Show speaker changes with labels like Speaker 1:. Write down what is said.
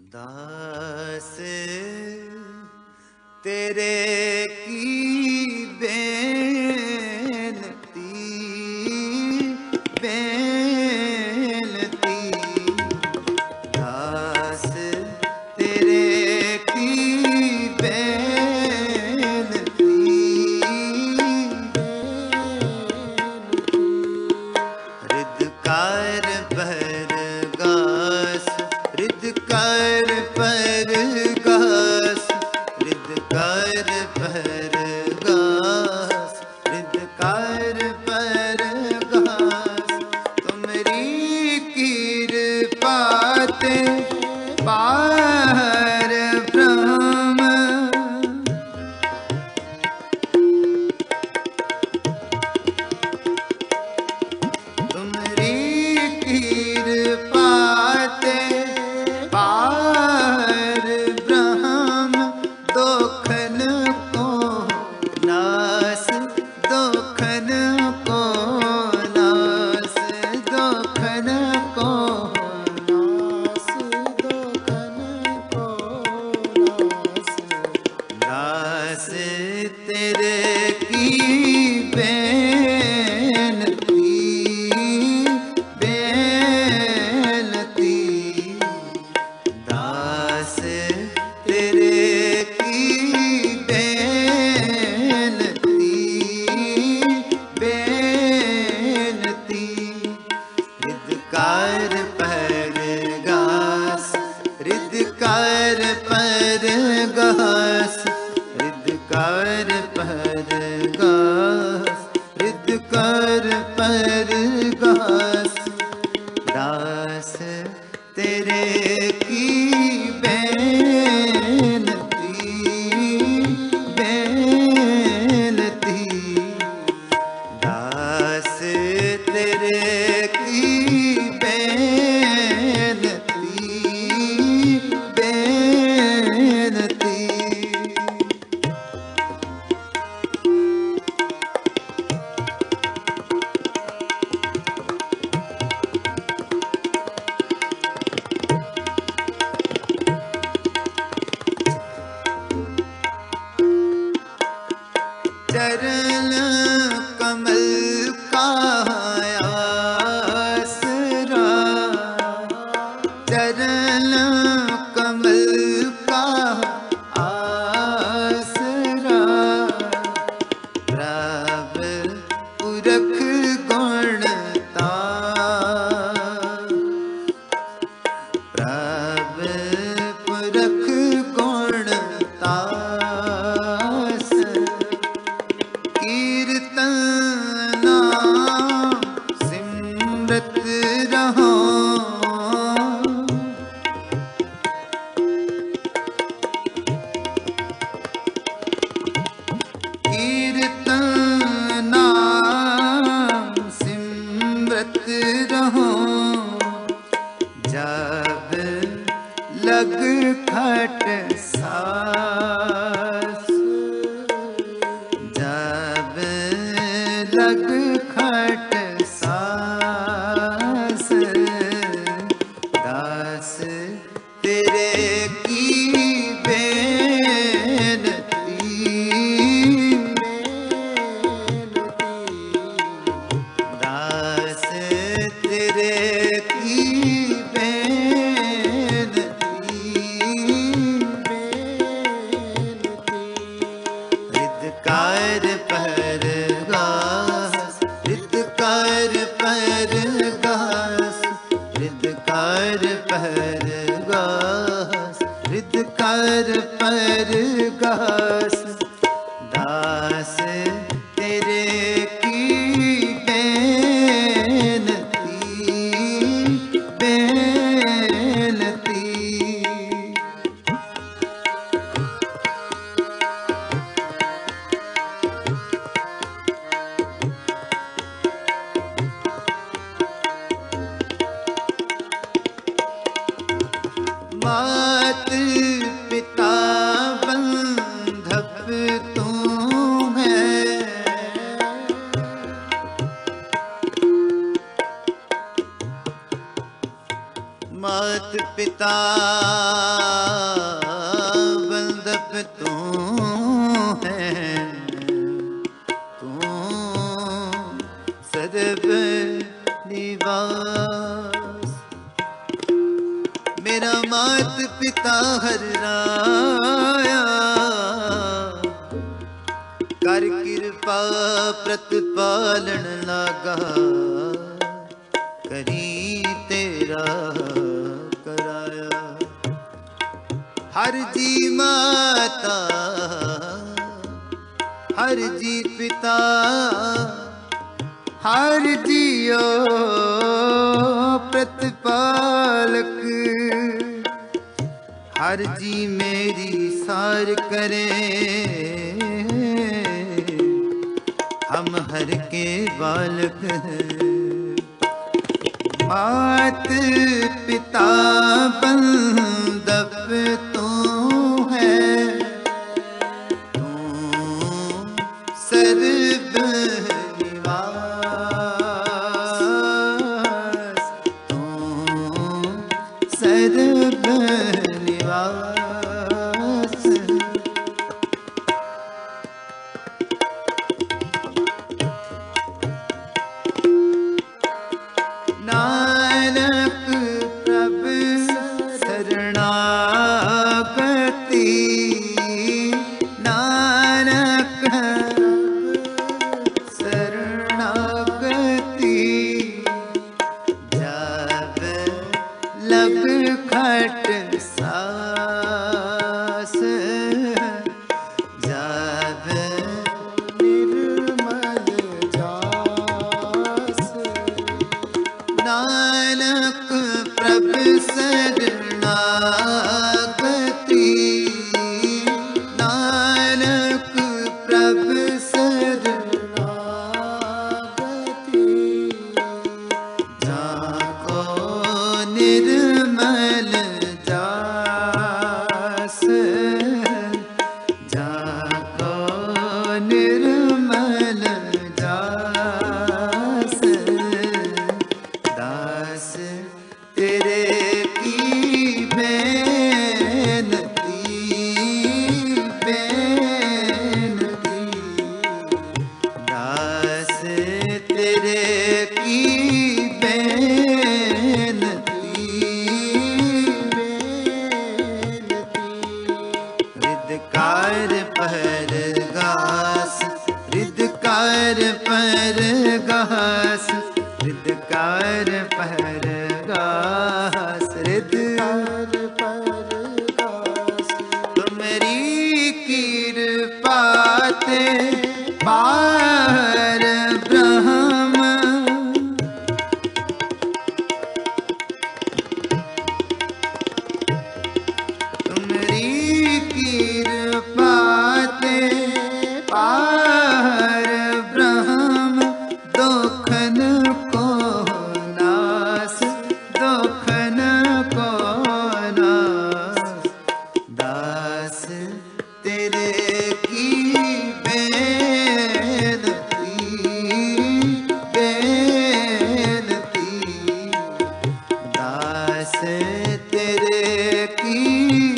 Speaker 1: दास तेरे की बेनती बेनती, दास तेरे की बेनती, हृदकार परगास, हृदकार परगास, हृदकार परगास, हृदकार परगास, तुमरी कृपा ते पार ब्रह्म, तुमरी कृपा ते पार ब्रह्म, दोखन को नास, दोखन को नास, दोखन को नास, दोखन को नास, दास तेरे की बेनती बेनती, दास तेरे की बेनती बेनती, हृदकार परगास, हृदकार परगास, हृदकार परगास, हृदकार परगास, दास तेरे की बेनती बेनती, दास तेरे की बेनती बेनती। चरण कमल का आसरा, चरण कमल का आसरा, प्रभ पुरख गुणता, प्रभ पुरख गुणता, कीर्तन सिमरत रहो, कीर्तन सिमरत रहो, जब लग खट सास, जब लग खट सास, दास तेरे की बेनती दास तेरे की बेनती हृदकार परगास, हृदकार परगास, हृदकार परगास, हृदकार परगास, दास तेरे की बेनती बेनती। मात पिता बंधप तू है, मात पिता बंदप तू है, तू सर्व निवास। मेरा मात पिता हर राया, कर कृपा प्रतिपालन लागा, करी तेरा कराया। हर जी माता हर जी पिता, हर जियो प्रतिपालक। हर जी मेरी सार करे, हम हर के बालक। मात पिता बंदप तू है, तू सर्व निवास, तू सर्व निवास। नानक प्रभु शरणागति, नानक शरणागति। जब लग खट सास, जब निर्मल जास। नानक प्रभु शरणागति, नानक प्रभु शरणागति। जाको निर्मल जास, जाको निर्मल जास। दास तेरे की बेनती, बेनती। दास तेरे की बेनती, बेनती। हृदकार पर घास, हृदकार पर घास, हृदकार पर घास, हृदकार पर घास। तुम्हारी कृपा ते पार ब्रह्म, तुम्हारी कृपा ते पार ब्रह्म। दुखन को नास, दुखन को नास। दास तेरे की बेनती, बेनती। दास तेरे की